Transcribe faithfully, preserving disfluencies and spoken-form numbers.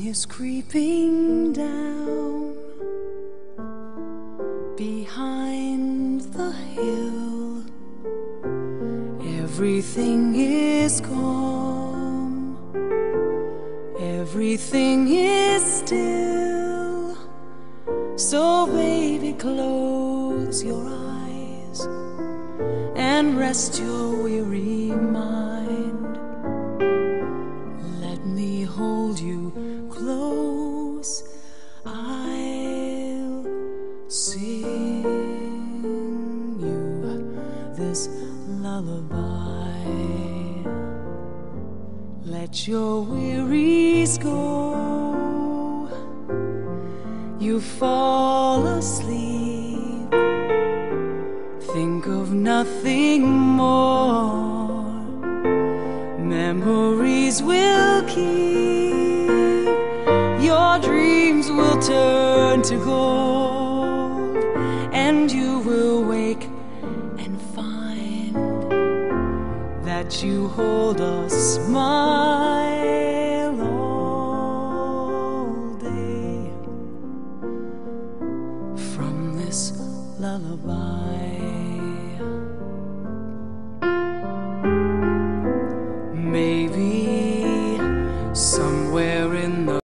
is creeping down behind the hill. Everything is calm, everything is still. So baby, close your eyes and rest your weary mind. Let me hold you close, I'll sing you this lullaby. Let your wearies go, you fall asleep, think of nothing more. Memories will keep, your dreams will turn to gold, and you will wake and find that you hold a smile all day from this lullaby.